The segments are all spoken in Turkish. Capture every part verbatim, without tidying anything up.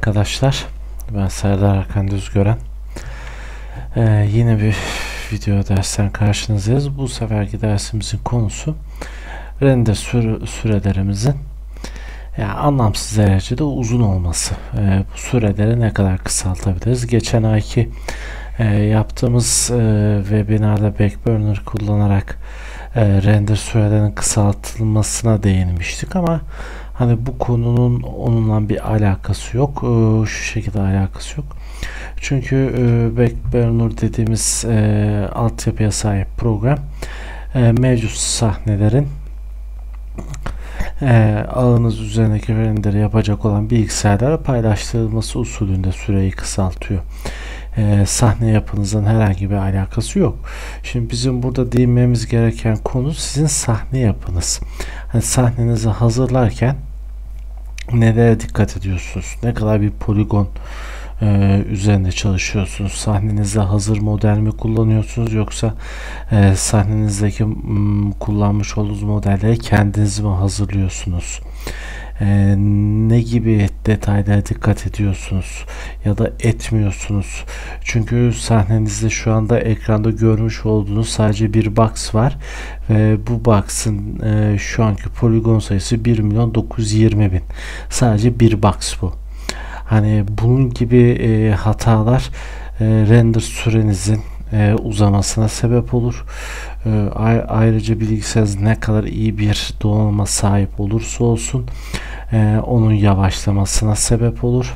arkadaşlar, ben Serdar Hakan Düzgören. Ee, yine bir video dersten karşınızdayız. Bu seferki dersimizin konusu render süre, sürelerimizin yani anlamsız derecede uzun olması. Ee, bu süreleri ne kadar kısaltabiliriz? Geçen ayki e, yaptığımız e, webinarda Backburner kullanarak e, render sürelerinin kısaltılmasına değinmiştik ama hani bu konunun onunla bir alakası yok. Ee, şu şekilde alakası yok. Çünkü e, Backburner dediğimiz e, altyapıya sahip program e, mevcut sahnelerin e, ağınız üzerindeki renderi yapacak olan bilgisayarlara paylaştırılması usulünde süreyi kısaltıyor. E, sahne yapınızın herhangi bir alakası yok. Şimdi bizim burada değinmemiz gereken konu sizin sahne yapınız. Hani sahnenizi hazırlarken nelere dikkat ediyorsunuz? Ne kadar bir poligon e, üzerinde çalışıyorsunuz? Sahnenizde hazır model mi kullanıyorsunuz, yoksa e, sahnenizdeki m, kullanmış olduğunuz modelleri kendiniz mi hazırlıyorsunuz? E, ne gibi detaylara dikkat ediyorsunuz ya da etmiyorsunuz? Çünkü sahnenizde şu anda ekranda görmüş olduğunuz sadece bir box var ve bu box'ın e, şu anki poligon sayısı bir milyon dokuz yüz yirmi bin. Sadece bir box bu. Hani bunun gibi e, hatalar e, render sürenizin e, uzamasına sebep olur. E, ayrıca bilgisayarınız ne kadar iyi bir donanıma sahip olursa olsun e, onun yavaşlamasına sebep olur.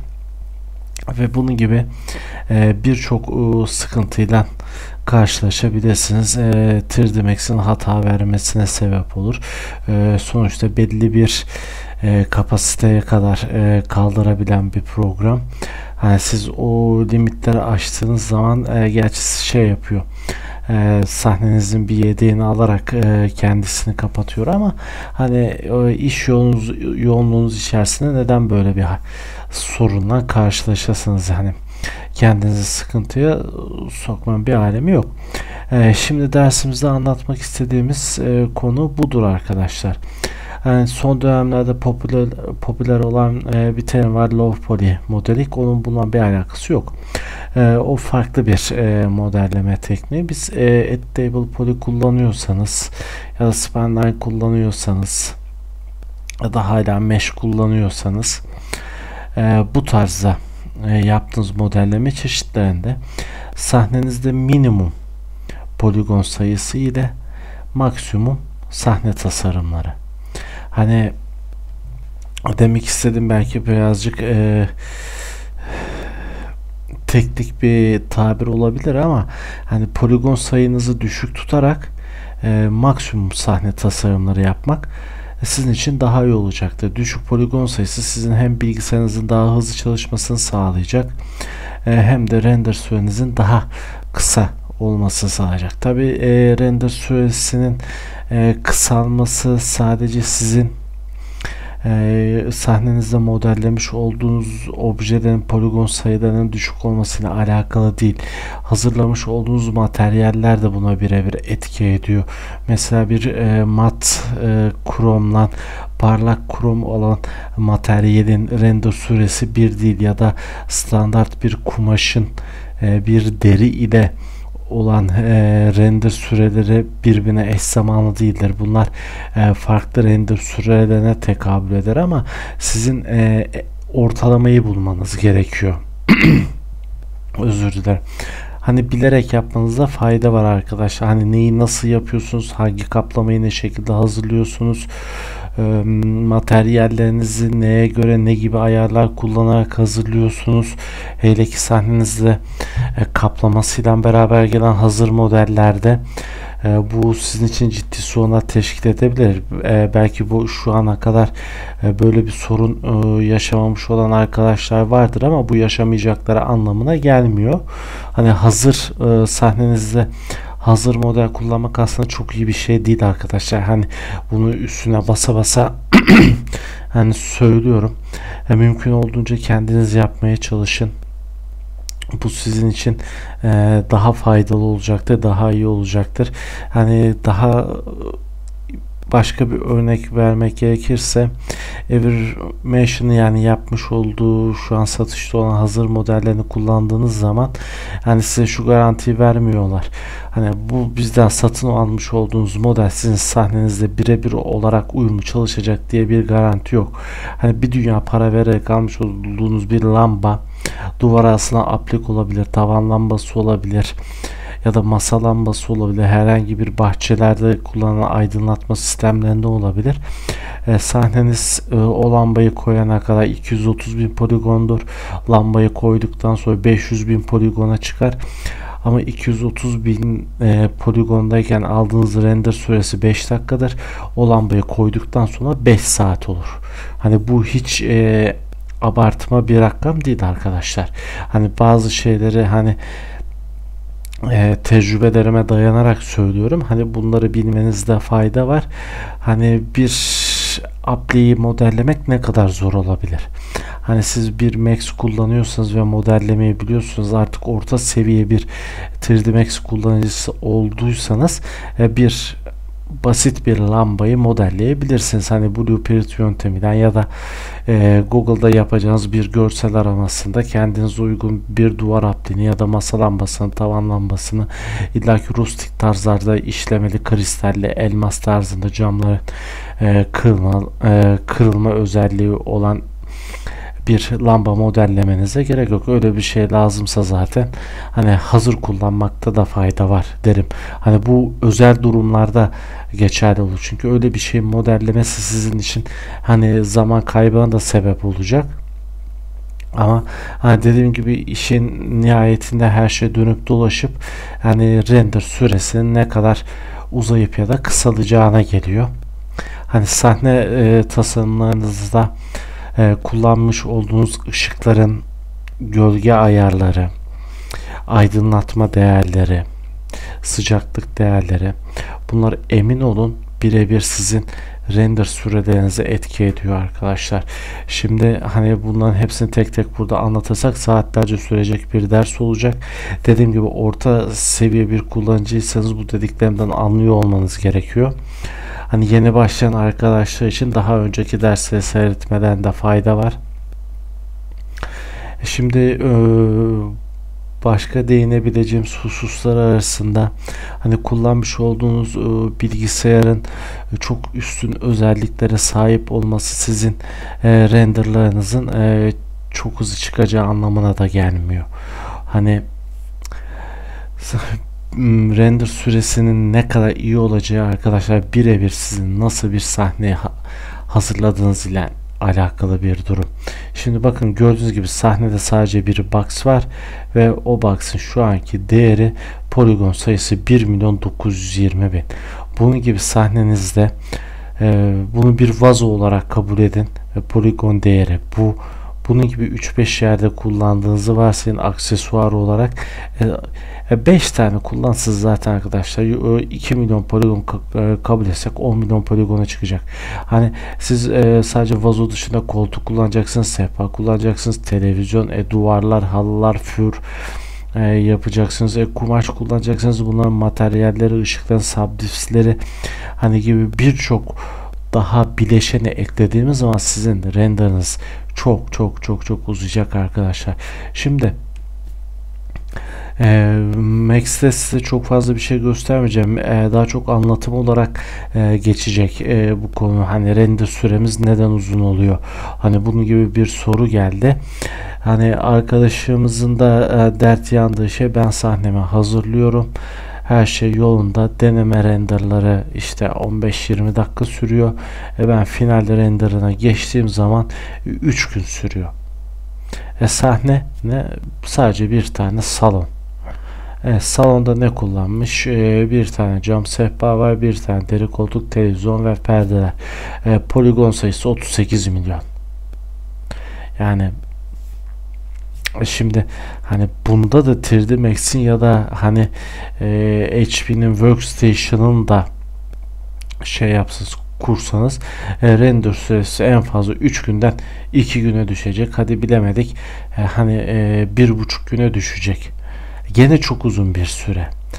Ve bunun gibi e, birçok e, sıkıntıyla karşılaşabilirsiniz. E, üç D Max'in hata vermesine sebep olur. E, sonuçta belli bir e, kapasiteye kadar e, kaldırabilen bir program. Yani siz o limitleri aştığınız zaman e, gerçi şey yapıyor. E, sahnenizin bir yedeğini alarak e, kendisini kapatıyor ama hani e, iş yoğunluğunuz, yoğunluğunuz içerisinde neden böyle bir sorunla karşılaşasınız? Hani kendinizi sıkıntıya sokmanın bir alemi yok. E, şimdi dersimizde anlatmak istediğimiz e, konu budur arkadaşlar. Yani son dönemlerde popüler popüler olan e, bir terim var, low poly modelik. Onun bununla bir alakası yok. E, o farklı bir e, modelleme tekniği. Biz e, editable poly kullanıyorsanız ya da spanline kullanıyorsanız ya da hala mesh kullanıyorsanız e, bu tarzda e, yaptığınız modelleme çeşitlerinde sahnenizde minimum poligon sayısı ile maksimum sahne tasarımları. Hani demek istedim belki birazcık e, teknik bir tabir olabilir ama hani poligon sayınızı düşük tutarak e, maksimum sahne tasarımları yapmak sizin için daha iyi olacaktır. Düşük poligon sayısı sizin hem bilgisayarınızın daha hızlı çalışmasını sağlayacak e, hem de render sürenizin daha kısa olması sağlayacak. Tabi e, render süresinin e, kısalması sadece sizin e, sahnenizde modellemiş olduğunuz objelerin poligon sayılarının düşük olmasıyla alakalı değil. Hazırlamış olduğunuz materyaller de buna birebir etki ediyor. Mesela bir e, mat e, kromla parlak krom olan materyalin render süresi bir değil ya da standart bir kumaşın e, bir deri ile olan e, render süreleri birbirine eş zamanlı değildir. Bunlar e, farklı render sürelerine tekabül eder ama sizin e, ortalamayı bulmanız gerekiyor. Özür dilerim. Hani bilerek yapmanızda fayda var arkadaşlar. Hani neyi nasıl yapıyorsunuz, hangi kaplamayı ne şekilde hazırlıyorsunuz, e, materyallerinizi neye göre ne gibi ayarlar kullanarak hazırlıyorsunuz. Hele ki sahnenizde e, kaplamasıyla beraber gelen hazır modellerde e, bu sizin için ciddi sorunlar teşkil edebilir. E, belki bu şu ana kadar e, böyle bir sorun e, yaşamamış olan arkadaşlar vardır ama bu yaşamayacakları anlamına gelmiyor. Hani hazır e, sahnenizde hazır model kullanmak aslında çok iyi bir şey değil arkadaşlar. Hani bunu üstüne basa basa hani söylüyorum. E, mümkün olduğunca kendiniz yapmaya çalışın. Bu sizin için e, daha faydalı olacaktır, daha iyi olacaktır. Hani daha başka bir örnek vermek gerekirse, Evermation'ın yani yapmış olduğu şu an satışta olan hazır modellerini kullandığınız zaman hani size şu garantiyi vermiyorlar. Hani bu bizden satın almış olduğunuz model sizin sahnenizde birebir olarak uyumlu çalışacak diye bir garanti yok. Hani bir dünya para vererek almış olduğunuz bir lamba duvara asılan aplik olabilir, tavan lambası olabilir ya da masa lambası olabilir, herhangi bir bahçelerde kullanılan aydınlatma sistemlerinde olabilir. E, sahneniz e, o lambayı koyana kadar iki yüz otuz bin poligondur. Lambayı koyduktan sonra beş yüz bin poligona çıkar. Ama iki yüz otuz bin e, poligondayken aldığınız render süresi beş dakikadır. O lambayı koyduktan sonra beş saat olur. Hani bu hiç e, abartma bir rakam değil arkadaşlar. Hani bazı şeyleri hani e, tecrübelerime dayanarak söylüyorum. Hani bunları bilmenizde fayda var. Hani bir apliği modellemek ne kadar zor olabilir? Hani siz bir Max kullanıyorsanız ve modellemeyi biliyorsunuz, artık orta seviye bir üç D Max kullanıcısı olduysanız bir basit bir lambayı modelleyebilirsiniz. Hani Blueprint yönteminden ya da e, Google'da yapacağınız bir görsel aramasında kendinize uygun bir duvar apliğini ya da masa lambasını, tavan lambasını, illaki rustik tarzlarda işlemeli kristalli, elmas tarzında camların e, kırılma, e, kırılma özelliği olan bir lamba modellemenize gerek yok. Öyle bir şey lazımsa zaten hani hazır kullanmakta da fayda var derim. Hani bu özel durumlarda geçerli olur. Çünkü öyle bir şey modellemesi sizin için hani zaman kaybına da sebep olacak. Ama hani dediğim gibi işin nihayetinde her şey dönüp dolaşıp hani render süresinin ne kadar uzayıp ya da kısalacağına geliyor. Hani sahne e, tasarımlarınızda e, kullanmış olduğunuz ışıkların gölge ayarları, aydınlatma değerleri, sıcaklık değerleri, bunlar emin olun birebir sizin render sürelerinize etki ediyor arkadaşlar. Şimdi hani bunların hepsini tek tek burada anlatırsak saatlerce sürecek bir ders olacak. Dediğim gibi orta seviye bir kullanıcıysanız bu dediklerimden anlıyor olmanız gerekiyor. Hani yeni başlayan arkadaşlar için daha önceki dersleri seyretmeden de fayda var. Şimdi e, başka değinebileceğimiz hususlar arasında hani kullanmış olduğunuz e, bilgisayarın e, çok üstün özelliklere sahip olması sizin e, renderlarınızın e, çok hızlı çıkacağı anlamına da gelmiyor. Hani render süresinin ne kadar iyi olacağı arkadaşlar birebir sizin nasıl bir sahneyi ha hazırladığınız ile alakalı bir durum. Şimdi bakın gördüğünüz gibi sahnede sadece bir box var ve o box'ın şu anki değeri poligon sayısı bir milyon dokuz yüz yirmi bin. Bunun gibi sahnenizde e, bunu bir vazo olarak kabul edin ve poligon değeri bu. Bunun gibi üç beş yerde kullandığınızı varsayın aksesuar olarak. beş tane kullansız zaten arkadaşlar iki milyon poligon kabul etsek on milyon poligona çıkacak. Hani siz sadece vazo dışında koltuk kullanacaksınız, sehpa kullanacaksınız, televizyon, e, duvarlar, halılar, für e, yapacaksınız, e, kumaş kullanacaksınız. Bunların materyalleri, ışıkların, subdifsleri hani gibi birçok daha bileşeni eklediğimiz zaman sizin renderiniz çok çok çok çok uzayacak arkadaşlar. Şimdi e, Max'te size çok fazla bir şey göstermeyeceğim. E, daha çok anlatım olarak e, geçecek e, bu konu. Hani render süremiz neden uzun oluyor? Hani bunun gibi bir soru geldi. Hani arkadaşımızın da e, dert yandığı şey, ben sahnemi hazırlıyorum. Her şey yolunda. Deneme renderları işte on beş yirmi dakika sürüyor. E ben final renderına geçtiğim zaman üç gün sürüyor. E sahne ne? Sadece bir tane salon. E, salonda ne kullanmış? E, bir tane cam sehpa var, bir tane deri koltuk, televizyon ve perdeler. E, poligon sayısı otuz sekiz milyon. Yani şimdi hani bunda da üç D Max'in ya da hani e, H P'nin Workstation'ın da şey yapsınız, kursanız e, render süresi en fazla üç günden iki güne düşecek. Hadi bilemedik e, hani e, bir buçuk güne düşecek. Gene çok uzun bir süre.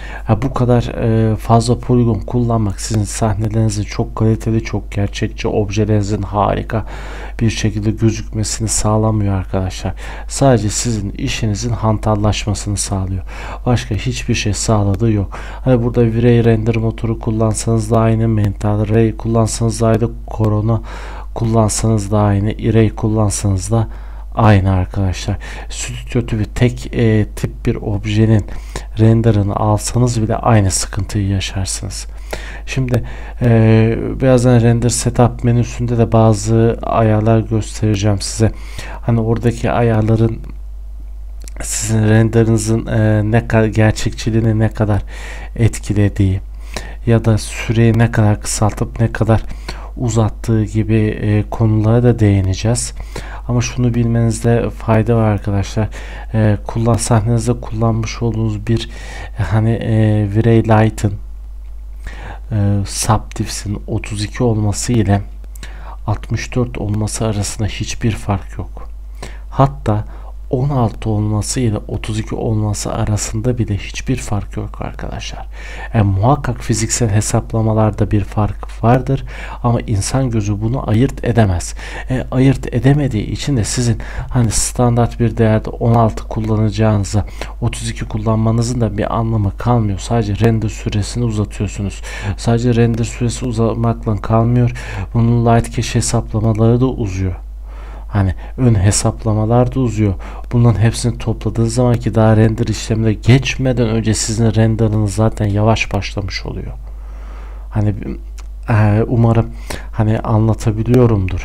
Ha, bu kadar e, fazla poligon kullanmak sizin sahnelerinizin çok kaliteli, çok gerçekçi, objelerinizin harika bir şekilde gözükmesini sağlamıyor arkadaşlar. Sadece sizin işinizin hantallaşmasını sağlıyor. Başka hiçbir şey sağladığı yok. Hani burada V-Ray render motoru kullansanız da aynı, Mental Ray kullansanız da aynı, Corona kullansanız da aynı, Array kullansanız da aynı arkadaşlar. Stüdyo gibi tek e, tip bir objenin renderını alsanız bile aynı sıkıntıyı yaşarsınız. Şimdi e, birazdan render setup menüsünde de bazı ayarlar göstereceğim size. Hani oradaki ayarların sizin renderınızın e, ne kadar gerçekçiliğini ne kadar etkilediği ya da süreyi ne kadar kısaltıp ne kadar uzattığı gibi e, konulara da değineceğiz. Ama şunu bilmenizde fayda var arkadaşlar. E, kullan sahnenizde kullanmış olduğunuz bir e, hani e, V-Ray Lite'ın e, Subdiffs'in otuz iki olması ile altmış dört olması arasında hiçbir fark yok. Hatta on altı olması ile otuz iki olması arasında bile hiçbir fark yok arkadaşlar. Yani muhakkak fiziksel hesaplamalarda bir fark vardır ama insan gözü bunu ayırt edemez. E, ayırt edemediği için de sizin hani standart bir değerde on altı kullanacağınıza otuz iki kullanmanızın da bir anlamı kalmıyor. Sadece render süresini uzatıyorsunuz. Sadece render süresi uzamakla kalmıyor. Bunun light cache hesaplamaları da uzuyor. Hani ön hesaplamalar da uzuyor. Bunların hepsini topladığınız zaman ki daha render işlemine geçmeden önce sizin renderınız zaten yavaş başlamış oluyor. Hani e, umarım hani anlatabiliyorumdur.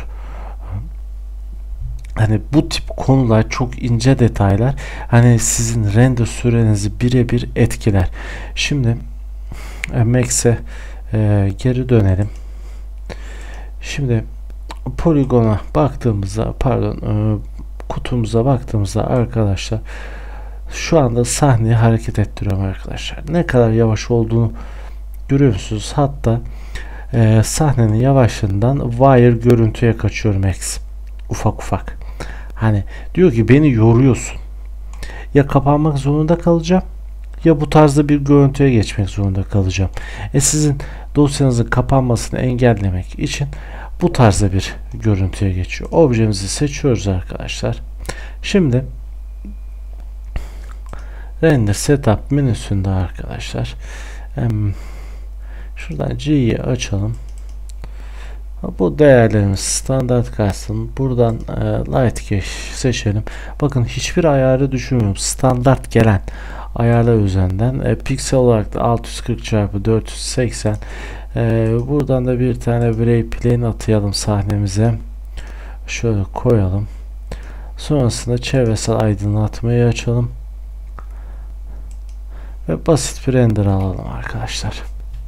Hani bu tip konular çok ince detaylar. Hani sizin render sürenizi birebir etkiler. Şimdi e, Max'e e, geri dönelim. Şimdi poligona baktığımızda pardon e, kutumuza baktığımızda arkadaşlar şu anda sahneyi hareket ettiriyorum arkadaşlar. Ne kadar yavaş olduğunu görüyorsunuz. Hatta e, sahnenin yavaşlığından wire görüntüye kaçıyorum Max. Ufak ufak. Hani diyor ki beni yoruyorsun. Ya kapanmak zorunda kalacağım ya bu tarzda bir görüntüye geçmek zorunda kalacağım. E sizin dosyanızın kapanmasını engellemek için bu tarzda bir görüntüye geçiyor. Objemizi seçiyoruz arkadaşlar. Şimdi render setup menüsünde arkadaşlar hem şuradan G'yi açalım. Bu değerlerimiz standart kalsın. Buradan e, light cache seçelim. Bakın hiçbir ayarı düşünmüyorum. Standart gelen ayarlar üzerinden e, piksel olarak da altı yüz kırk çarpı dört yüz seksen. e, buradan da bir tane V-Ray plane atayalım sahnemize. Şöyle koyalım. Sonrasında çevresel aydınlatmayı açalım. Ve basit bir render alalım arkadaşlar.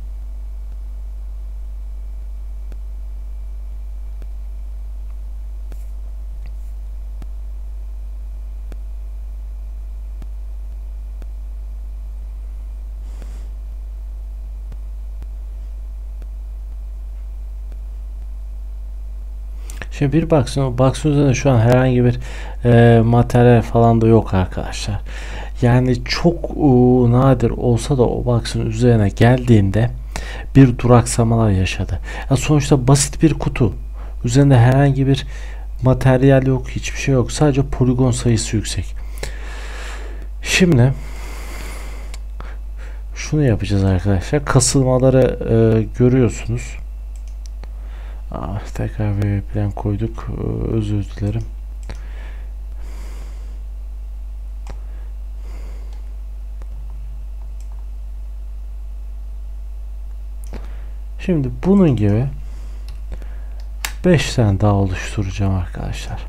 Şimdi bir baksın, baksın üzerinde şu an herhangi bir e, materyal falan da yok arkadaşlar. Yani çok e, nadir olsa da o box'ın üzerine geldiğinde bir duraksamalar yaşadı. Ya sonuçta basit bir kutu. Üzerinde herhangi bir materyal yok, hiçbir şey yok. Sadece poligon sayısı yüksek. Şimdi şunu yapacağız arkadaşlar. Kasılmaları e, görüyorsunuz. Ah, tekrar bir plan koyduk. Özür dilerim. Şimdi bunun gibi beş tane daha oluşturacağım arkadaşlar.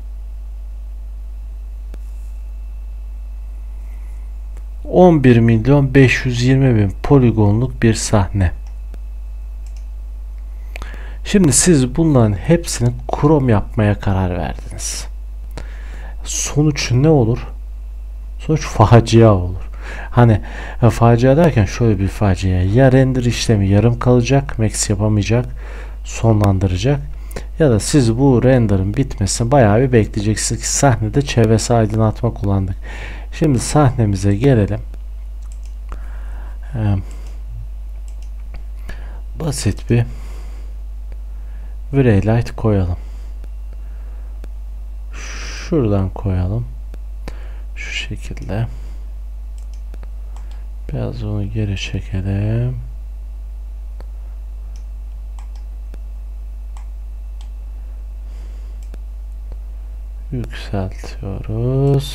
on bir milyon beş yüz yirmi bin poligonluk bir sahne. Şimdi siz bunların hepsini Chrome yapmaya karar verdiniz. Sonuç ne olur? Sonuç facia olur. Hani e, facia derken şöyle bir facia. Ya render işlemi yarım kalacak, Max yapamayacak, sonlandıracak. Ya da siz bu render'ın bitmesini bayağı bir bekleyeceksiniz ki sahnede çevresel aydınlatma kullandık. Şimdi sahnemize gelelim. Ee, basit bir Gray Light koyalım. Şuradan koyalım. Şu şekilde. Biraz onu geri çekelim. Yükseltiyoruz.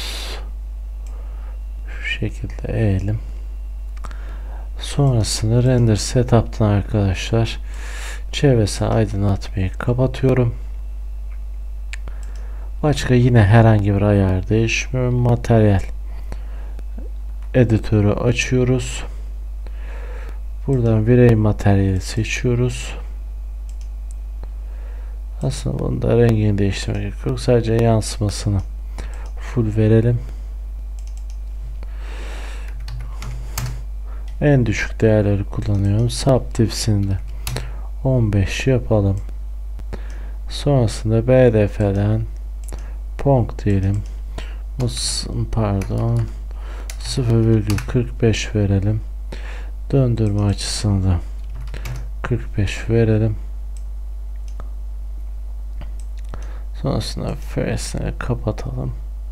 Şu şekilde eğelim. Sonrasında render setup'tan arkadaşlar çevresi aydınlatmayı kapatıyorum. Başka yine herhangi bir ayar değişmiyor. Materyal editörü açıyoruz. Buradan virey materyali seçiyoruz. Aslında bunun da rengini değiştirmek gerek yok. Sadece yansımasını full verelim. En düşük değerleri kullanıyorum. Subdivision'ı da on beş yapalım. Sonrasında B D F'den Ponk diyelim. Pardon. sıfır virgül kırk beş verelim. Döndürme açısını da kırk beş verelim. Sonrasında Face'ini kapatalım.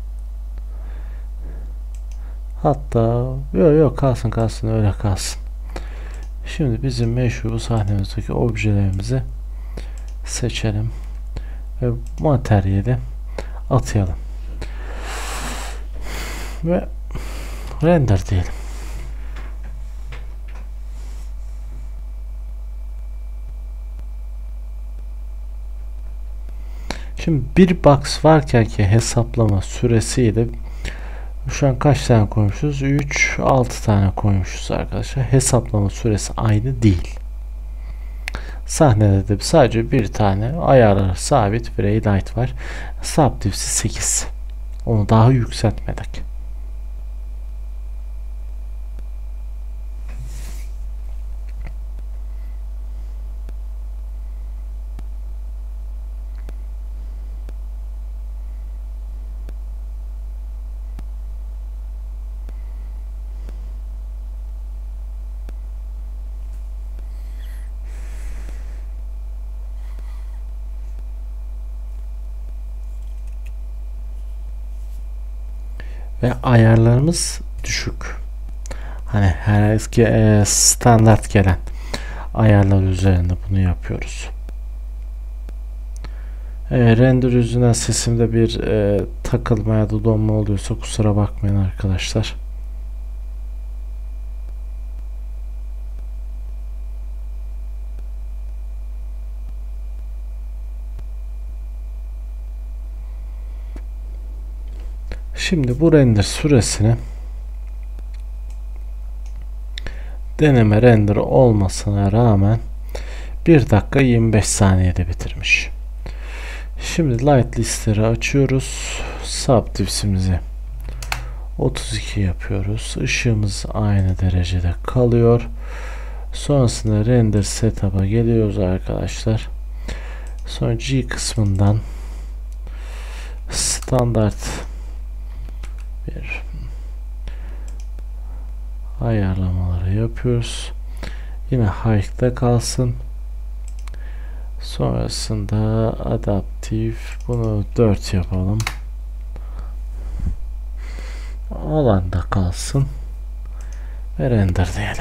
Hatta yok yok kalsın kalsın öyle kalsın. Şimdi bizim meşhur bu sahnemizdeki objelerimizi seçelim ve materyali atayalım ve render diyelim. Şimdi bir box varken ki hesaplama süresiyle şu an kaç tane koymuşuz? üç, altı tane koymuşuz arkadaşlar. Hesaplama süresi aynı değil. Sahnede de sadece bir tane ayarları sabit Gray Light var. Subdivision sekiz. Onu daha yükseltmedik. Ve ayarlarımız düşük. Hani her eski e, standart gelen ayarlar üzerinde bunu yapıyoruz. E, render yüzünden sesimde bir e, takılma ya da donma oluyorsa kusura bakmayın arkadaşlar. Şimdi bu render süresini deneme render olmasına rağmen bir dakika yirmi beş saniyede bitirmiş. Şimdi light listleri açıyoruz. Subdivision'imizi otuz iki yapıyoruz. Işığımız aynı derecede kalıyor. Sonrasında render setup'a geliyoruz arkadaşlar. Sonra G kısmından standart bir ayarlamaları yapıyoruz. Yine high'ta kalsın. Sonrasında adaptif bunu dört yapalım. Alanda kalsın ve render diyelim.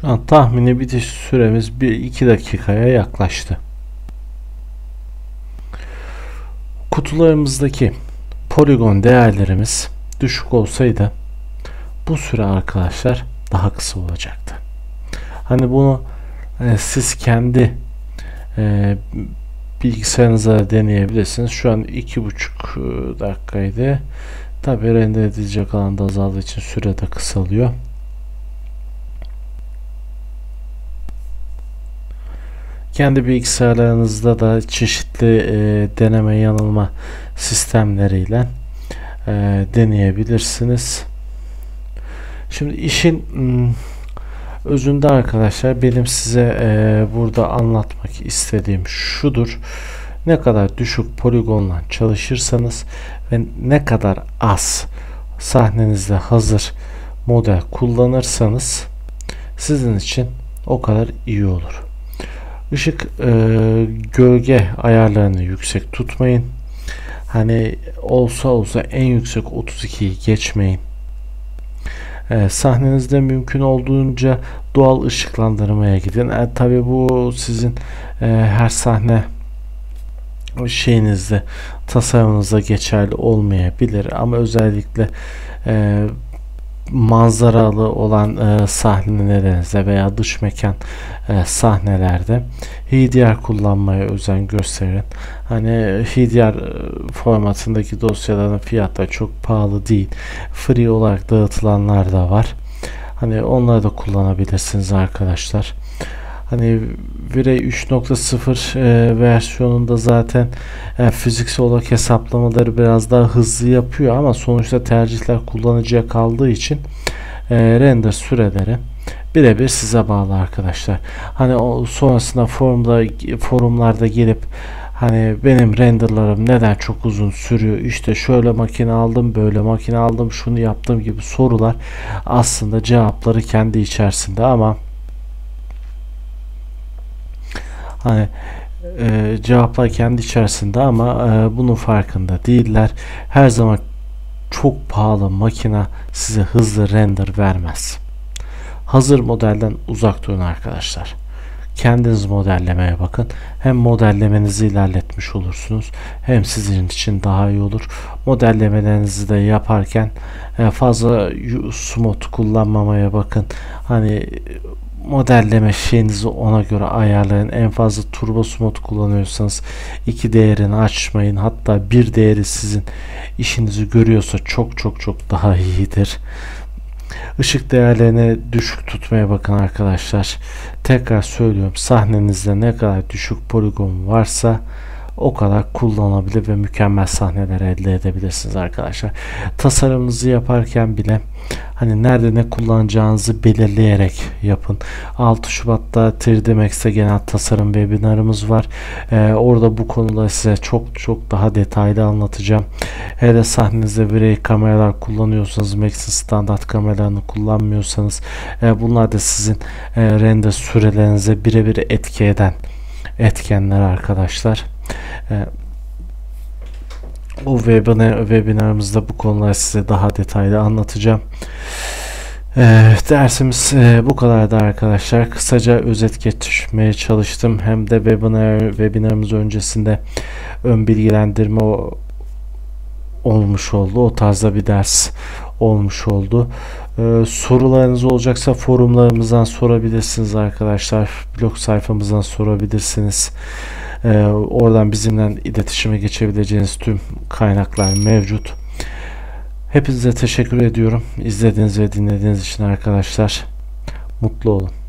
Şu an tahmini bitiş süremiz bir iki dakikaya yaklaştı. Kutularımızdaki poligon değerlerimiz düşük olsaydı bu süre arkadaşlar daha kısa olacaktı. Hani bunu e, siz kendi e, bilgisayarınıza deneyebilirsiniz. Şu an iki buçuk dakikaydı. Tabi render edilecek alanda azaldığı için süre de kısalıyor. Kendi bilgisayarlarınızda da çeşitli e, deneme yanılma sistemleriyle e, deneyebilirsiniz. Şimdi işin m, özünde arkadaşlar benim size e, burada anlatmak istediğim şudur: ne kadar düşük poligonla çalışırsanız ve ne kadar az sahnenizde hazır model kullanırsanız sizin için o kadar iyi olur. Işık e, gölge ayarlarını yüksek tutmayın. Hani olsa olsa en yüksek otuz ikiyi geçmeyin. E, sahnenizde mümkün olduğunca doğal ışıklandırmaya gidin. E, tabi bu sizin e, her sahne şeyinizde, tasarımınızda geçerli olmayabilir ama özellikle e, manzaralı olan e, sahnelerinizde veya dış mekan e, sahnelerde H D R kullanmaya özen gösterin. Hani H D R formatındaki dosyaların fiyatları çok pahalı değil. Free olarak dağıtılanlar da var. Hani onları da kullanabilirsiniz arkadaşlar. Hani V-Ray üç nokta sıfır e, versiyonunda zaten e, fiziksel olarak hesaplamaları biraz daha hızlı yapıyor ama sonuçta tercihler kullanıcıya kaldığı için e, render süreleri birebir size bağlı arkadaşlar. Hani o sonrasında forumda forumlarda gelip hani benim renderlarım neden çok uzun sürüyor, işte şöyle makine aldım, böyle makine aldım, şunu yaptım gibi sorular aslında cevapları kendi içerisinde ama hani e, cevaplar kendi içerisinde ama e, bunun farkında değiller. Her zaman çok pahalı makine size hızlı render vermez. Hazır modelden uzak durun arkadaşlar. Kendiniz modellemeye bakın. Hem modellemenizi ilerletmiş olursunuz, hem sizin için daha iyi olur. Modellemelerinizi de yaparken e, fazla smooth kullanmamaya bakın. Hani modelleme şeyinizi ona göre ayarlayın. En fazla turbo smooth kullanıyorsanız iki değerini açmayın. Hatta bir değeri sizin işinizi görüyorsa çok çok çok daha iyidir. Işık değerlerini düşük tutmaya bakın arkadaşlar. Tekrar söylüyorum, sahnenizde ne kadar düşük poligon varsa o kadar kullanılabilir ve mükemmel sahneler elde edebilirsiniz arkadaşlar. Tasarımınızı yaparken bile hani nerede ne kullanacağınızı belirleyerek yapın. altı Şubat'ta üç D Max'te genel tasarım webinarımız var. Ee, orada bu konuda size çok çok daha detaylı anlatacağım. Hele sahnenizde V-Ray kameralar kullanıyorsanız, Max'in standart kameralarını kullanmıyorsanız e, bunlar da sizin e, render sürelerinize birebir etki eden etkenler arkadaşlar. Ee, o webinar, webinarımızda bu konuları size daha detaylı anlatacağım. Ee, dersimiz e, bu kadardı arkadaşlar. Kısaca özet geçmeye çalıştım. Hem de webinar webinarımız öncesinde ön bilgilendirme o, olmuş oldu. O tarzda bir ders olmuş oldu. Ee, sorularınız olacaksa forumlarımızdan sorabilirsiniz arkadaşlar. Blog sayfamızdan sorabilirsiniz. Ee, oradan bizimle iletişime geçebileceğiniz tüm kaynaklar mevcut. Hepinize teşekkür ediyorum. İzlediğiniz ve dinlediğiniz için arkadaşlar. Mutlu olun.